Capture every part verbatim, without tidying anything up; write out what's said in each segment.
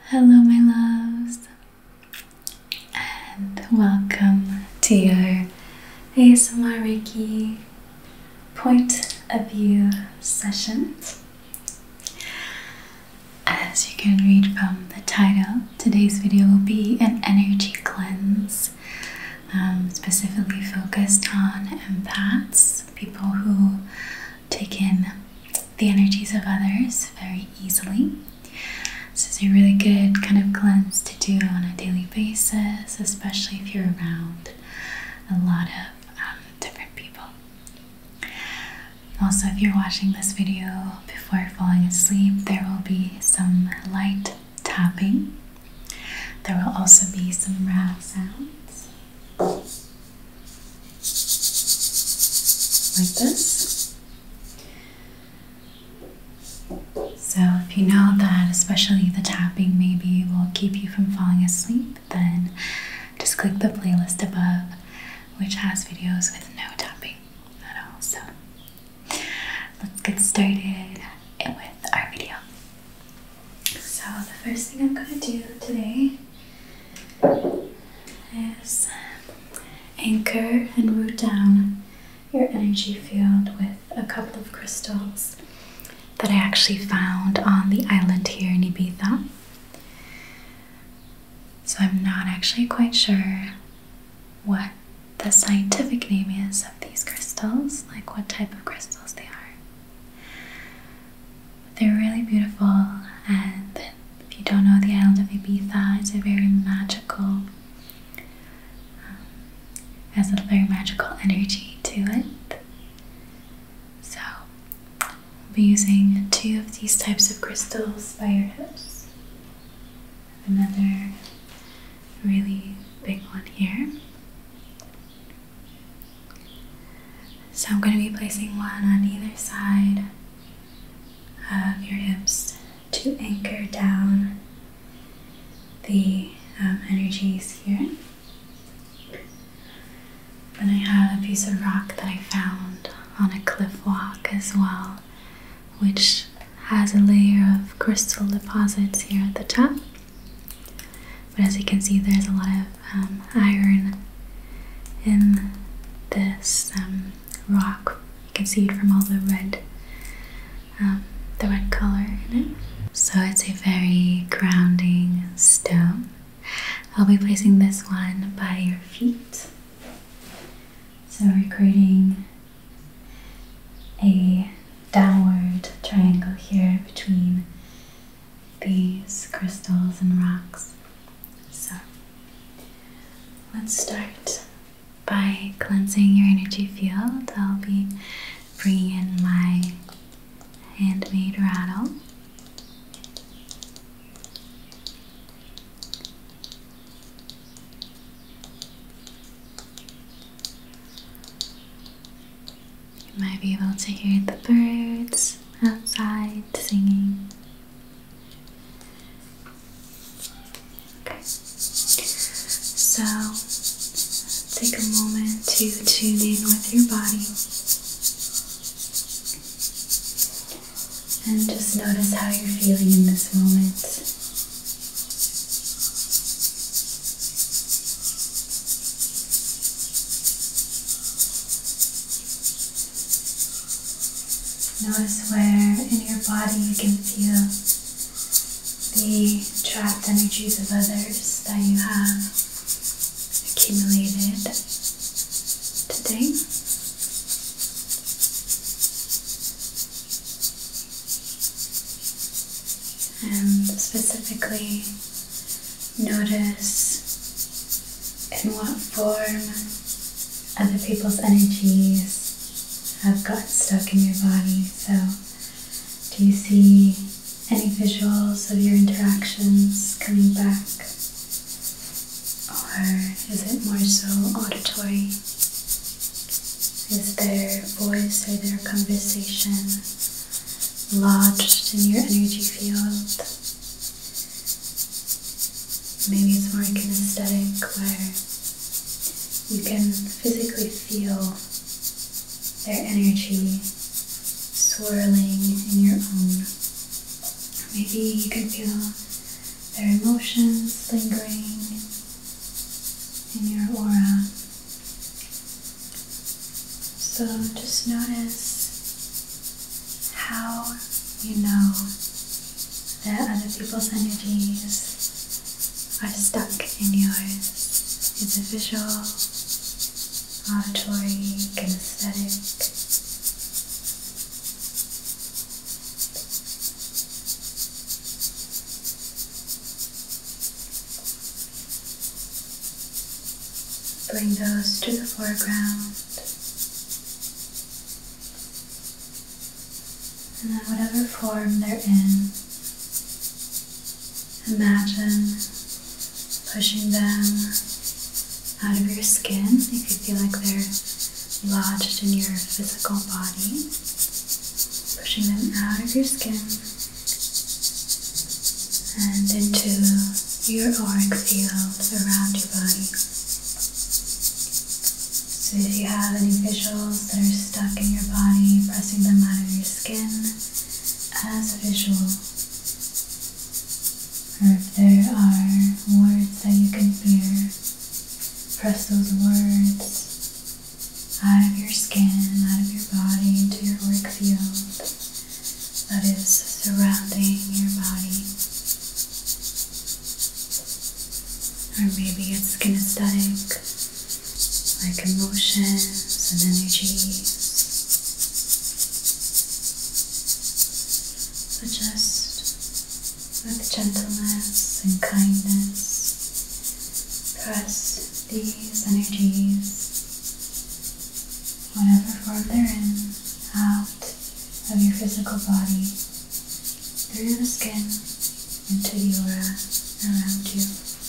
Hello, my loves, and welcome to your A S M R Reiki point of view session. As you can read from the title, today's video will be an energy cleanse, um, specifically focused on empaths, people who take in the energies of others very easily. This is a really good kind of cleanse to do on a daily basis, especially if you're around a lot of um, different people. Also, if you're watching this video before falling asleep, there will be some light tapping. There will also be some rav sounds, like this. So if you know that especially the tapping maybe will keep you from falling asleep, then just click the playlist above, which has videos with no tapping at all. So let's get started with our video. So the first thing I'm going to do today is anchor and root down your energy field with a couple of crystals that I actually found on the island here in Ibiza. So I'm not actually quite sure what the scientific name is of these crystals, like what type of crystals they are. But they're really beautiful, and if you don't know, the island of Ibiza is a very magical, um, has a very magical energy to it. I'll be using two of these types of crystals by your hips. Another really big one here. So I'm going to be placing one on either side of your hips to anchor down the um, energies here. Then I have a piece of rock that I found on a cliff walk as well, which has a layer of crystal deposits here at the top. But as you can see, there's a lot of um, iron in this um, rock. You can see it from all the red, um, the red color in it. So it's a very grounding stone. I'll be placing this one by your feet. So we're creating a downward triangle here between these crystals and rocks. So let's start by cleansing your energy field. I'll be bringing in my handmade rattle. You might be able to hear the birds outside singing. Okay, so take a moment to tune in with your body and just notice how you're feeling in this moment. Notice where in your body you can feel the trapped energies of others that you have accumulated today. And specifically notice in what form other people's energies have gotten stuck in your body. So do you see any visuals of your interactions coming back, or is it more so auditory? Is there voice or their conversation lodged in your energy field? Maybe it's more kinesthetic, where you can physically feel their energy swirling in your own. Maybe you can feel there emotions lingering in your aura? So just notice how you know that other people's energies are stuck in yours. Is it visual, auditory, kinesthetic? Bring those to the foreground. And then whatever form they're in, imagine pushing them out of your skin if you feel like they're lodged in your physical body. Pushing them out of your skin and into your auric field around your body. So if you have any visuals that are stuck in your body, pressing them out of your skin as a visual. Or if there are words that you can hear, press those words out of your skin, out of your body, into your auric field that is surrounding your body. Or maybe it's kinesthetic, like emotions and energies. But just with gentleness and kindness, press these energies, whatever form they're in, out of your physical body, through the skin, into the aura around you.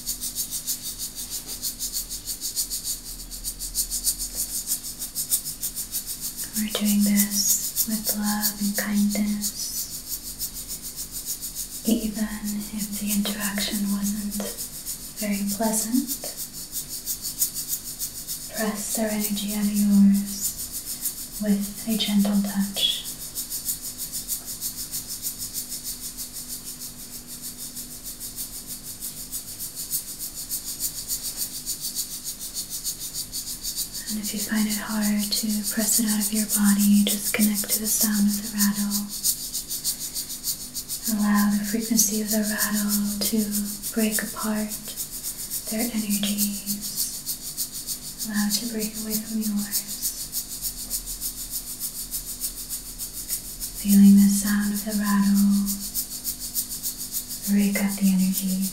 We're doing this with love and kindness, even if the interaction wasn't very pleasant. Press their energy out of yours with a gentle touch. And if you find it hard to press it out of your body, just connect to the sound of the rattle. Allow the frequency of the rattle to break apart their energies. Allow it to break away from yours. Feeling the sound of the rattle break up the energies.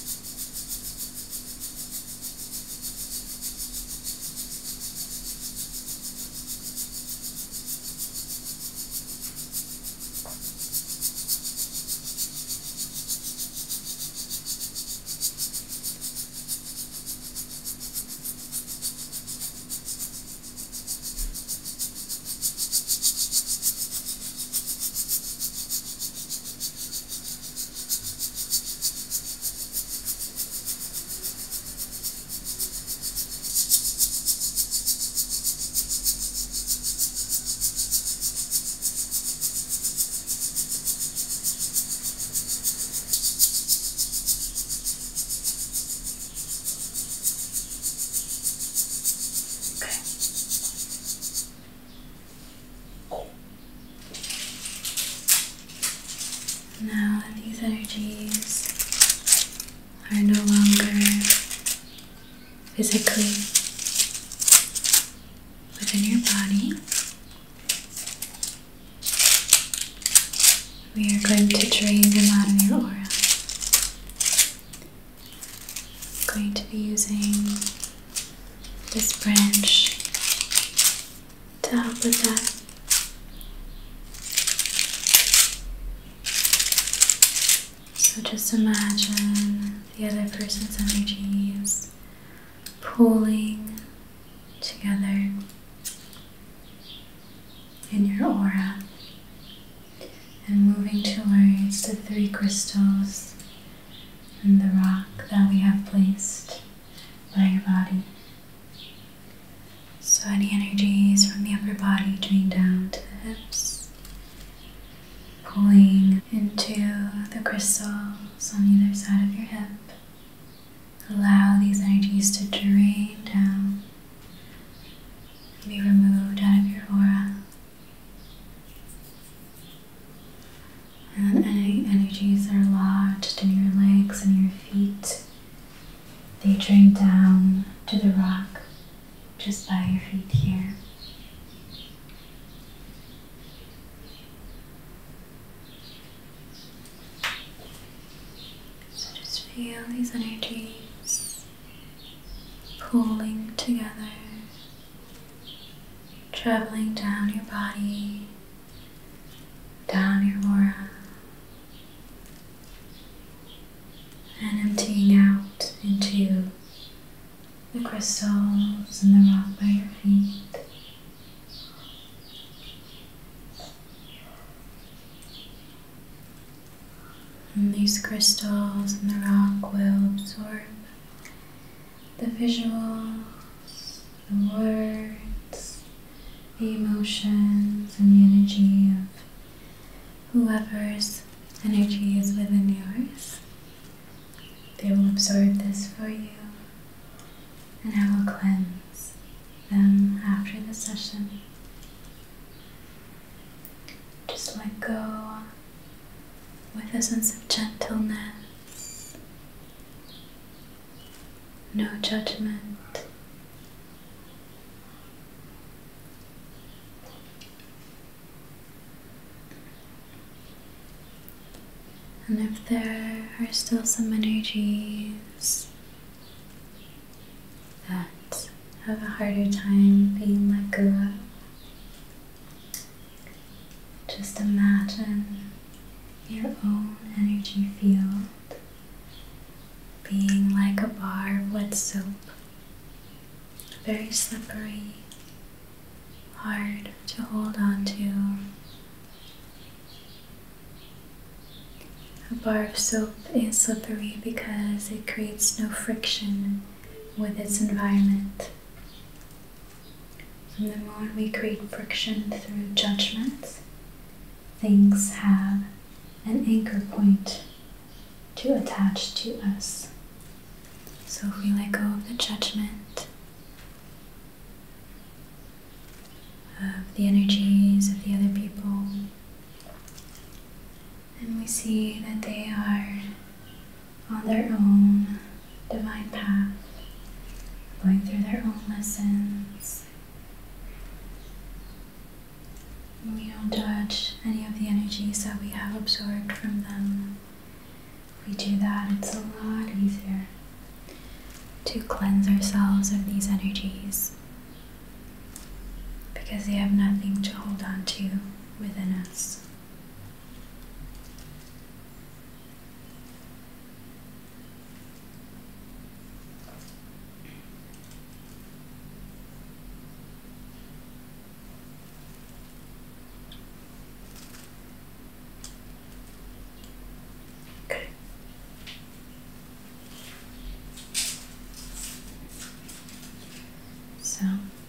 Now that these energies are no longer physically within your body, we are going to drain them out of your aura. I'm going to be using this branch to help with that. So just imagine the other person's energies pooling together in your aura and moving towards the three crystals and the rock that we have placed by your body. So any energies from the upper body drain down to the hips, pulling into the crystals muscles on either side of your hip. Allow these energies to drain down, be removed out of your aura. And any energies that are lodged in your legs and your feet, they drain down to the rock just by your feet here. So just feel these energies pulling together, traveling down your body, down your aura, and emptying out into the crystals and the rock by your feet. And these crystals and the rock will absorb the visuals, the words, the emotions, and the energy of whoever's energy is within yours. They will absorb this for you, and I will cleanse them after the session. Just let go with a sense of gentleness, no judgment. And if there are still some energies that have a harder time being let go of, just imagine your own energy field being like a bar of wet soap, very slippery, hard to hold on to. A bar of soap is slippery because it creates no friction with its environment. And the moment we create friction through judgment, things have an anchor point to attach to us. So if we let go of the judgment of the energies of the other people, and we see that they are on their own divine path, going through their own lessons. We don't judge any of the energies that we have absorbed from them. If we do that, it's a lot easier to cleanse ourselves of these energies because they have nothing to hold on to within us. So,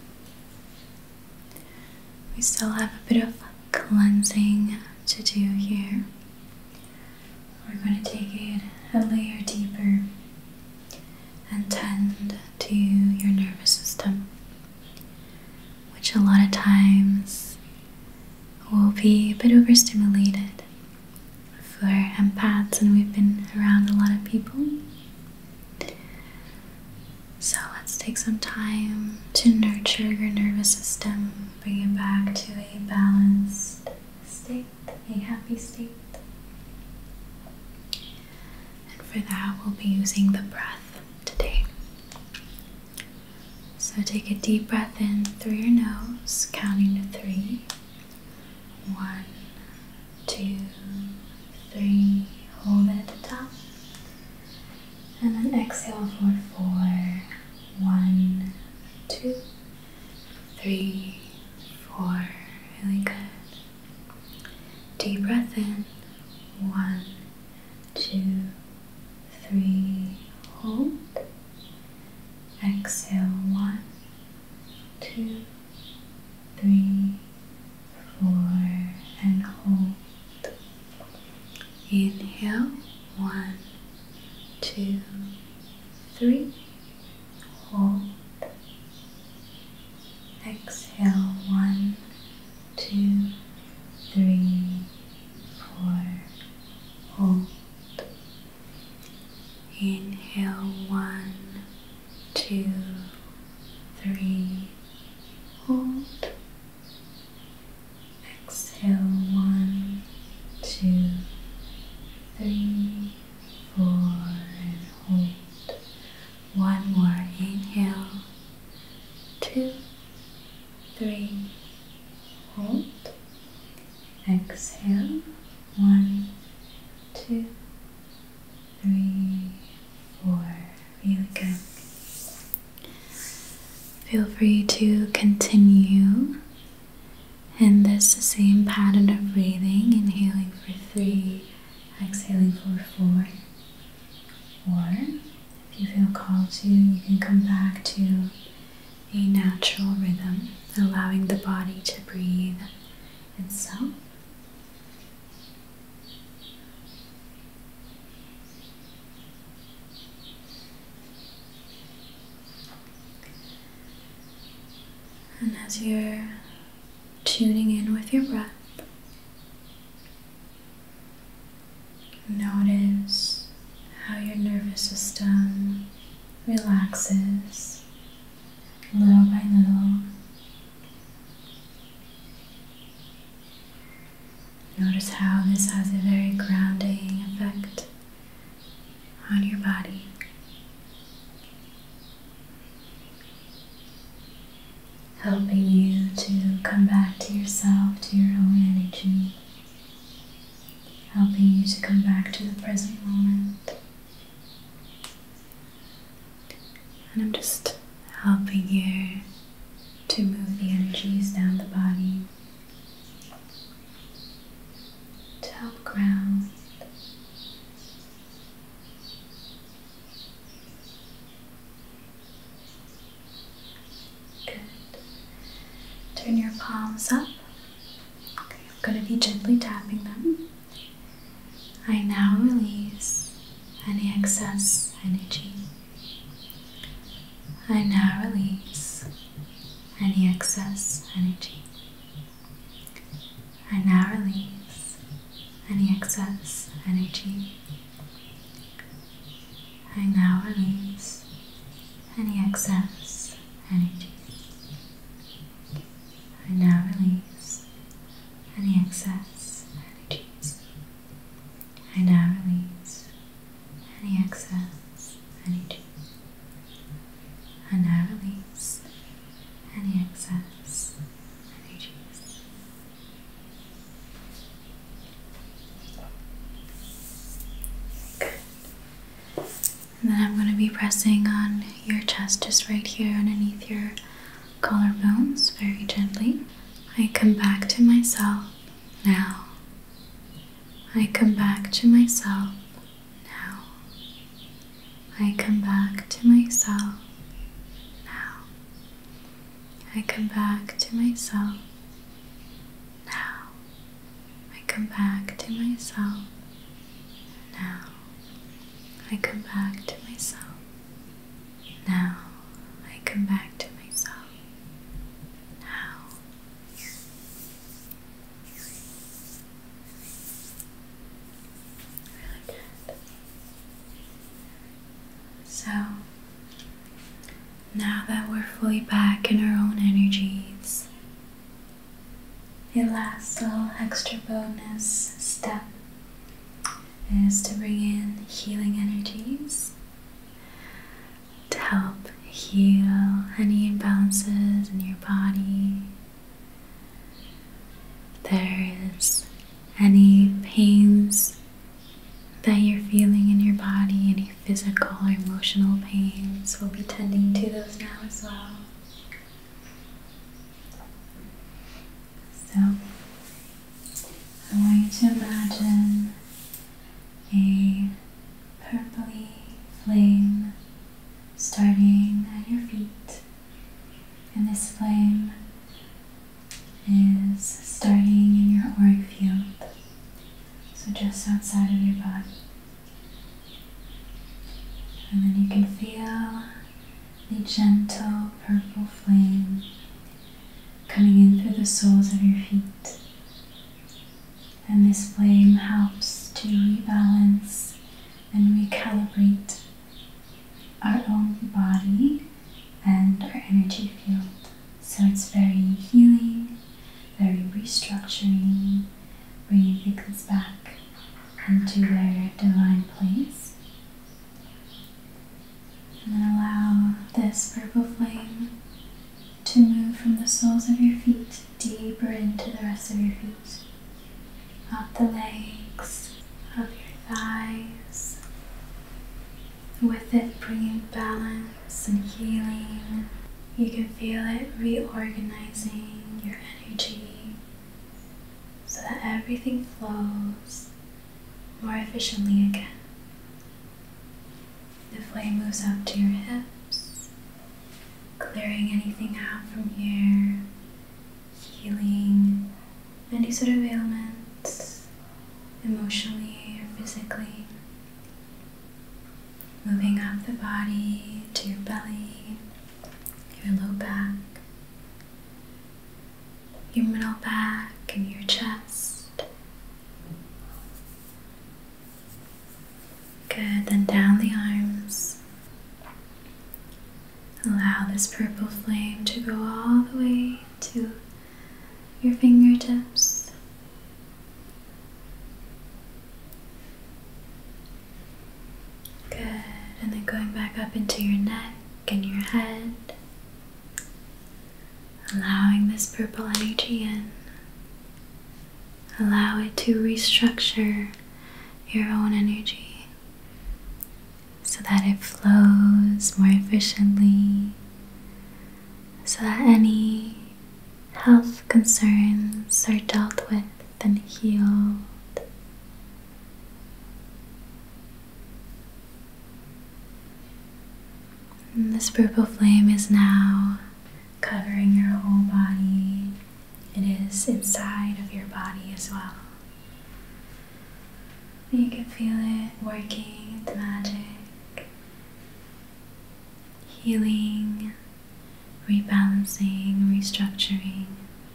we still have a bit of cleansing to do here. We're going to take it a layer deeper and tend to your nervous system, which a lot of times will be a bit overstimulated for empaths, and we've been around a lot of people. So let's take some time to nurture your nervous system, bring it back to a balanced state, a happy state. And for that, we'll be using the breath today. So take a deep breath in through your nose, counting to three. One, two, three. Hold it at the top. And then exhale for four. One, two, three, four. Really good. Deep breath in. One, two, three. Hold. Exhale. One, two, three, four, and hold. Inhale. One, two, three. Hold. Exhale. One, two, three, four. Hold. Inhale. One, two, three. Hold. Exhale. One, two, three, four, and hold. One more. Inhale. Two, three. Hold. Exhale. One, two, three, four. Really good. Feel free to continue in this same pattern of breathing, inhaling for three, exhaling for four. Or if you feel called to, you can come back to a natural rhythm, allowing the body to breathe itself. And as you're tuning in with your breath, notice how your nervous system relaxes little by little. Notice how this has a very grounding effect on your body. Helping you to come back to yourself, to your own energy. Helping you to come back to the present moment. And I'm just helping you to move the energies down the body to help ground. Good. Turn your palms up. Okay, I'm going to be gently tapping them. I now release any excess energy. I now release any excess energy. I now release any excess energy. I now release any excess energy. I now release any excess energies. I now release any excess energy. I now release any excess energies. Good. And then I'm going to be pressing on your chest, just right here underneath your collarbones, very gently. I come back to myself now. I come back to myself now. I come back to myself now. I come back to myself now. I come back to myself now. I come back to myself now. I come back to myself now. Really good. So, now that we're fully back in our own energies, the last little extra bonus step is to bring in healing energies to help heal any imbalances in your body. If there is any pains that you're feeling in your body, any physical or emotional pains, we'll be tending to those now as well. So, I want you to imagine a purpley flame starting at your feet, and this flame is starting in your auric field, so just outside of your body. gentle purple flame coming in through the soles of your feet. And this flame helps to rebalance and recalibrate our own body and our energy field. So it's very healing, very restructuring, bringing things back into their divine place. And then allow this purple flame to move from the soles of your feet deeper into the rest of your feet, up the legs, up your thighs, with it bringing balance and healing. You can feel it reorganizing your energy so that everything flows more efficiently again. The flame moves up to your hips, clearing anything out from here, healing any sort of ailments, emotionally or physically. Moving up the body to your belly, your low back, your middle back, and your chest. Good, then down the arms. Allow this purple flame to go all the way to your fingertips. Good, and then going back up into your neck and your head. Allowing this purple energy in. Allow it to restructure your own energy so that it flows more efficiently, so that any health concerns are dealt with and healed. And this purple flame is now covering your whole body. It is inside of your body as well. You can feel it working its magic, healing, rebalancing, restructuring.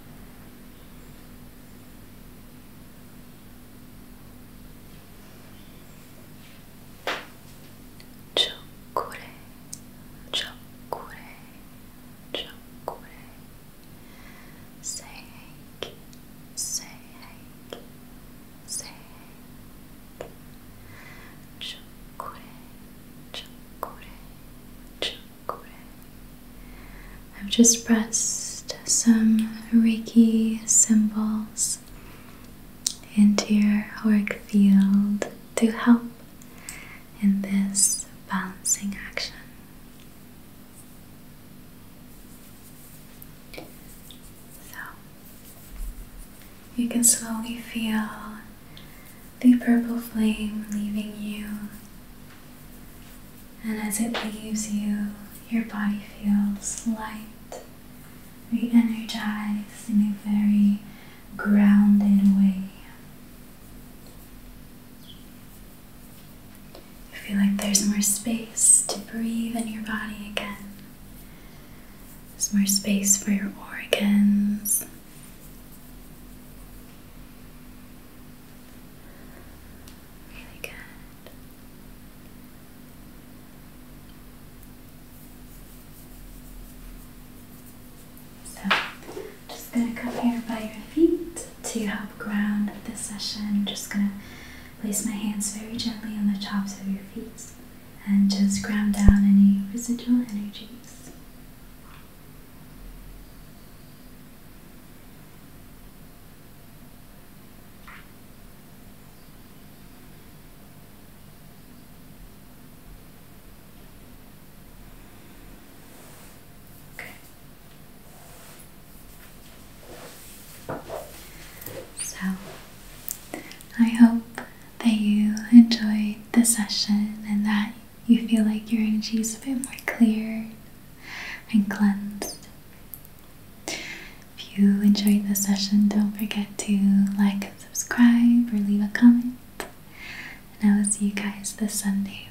I've just pressed some Reiki symbols into your auric field to help in this balancing action. So you can slowly feel the purple flame leaving you, and as it leaves you, your body feels light, re-energized in a very grounded way. You feel like there's more space to breathe in your body again. There's more space for your organs. Really good. Just going to come here by your feet to help ground this session. Just going to place my hands very gently on the tops of your feet and just ground down any residual energies. So, I hope that you enjoyed the session and that you feel like your energy is a bit more clear and cleansed. If you enjoyed the session, don't forget to like and subscribe or leave a comment. And I will see you guys this Sunday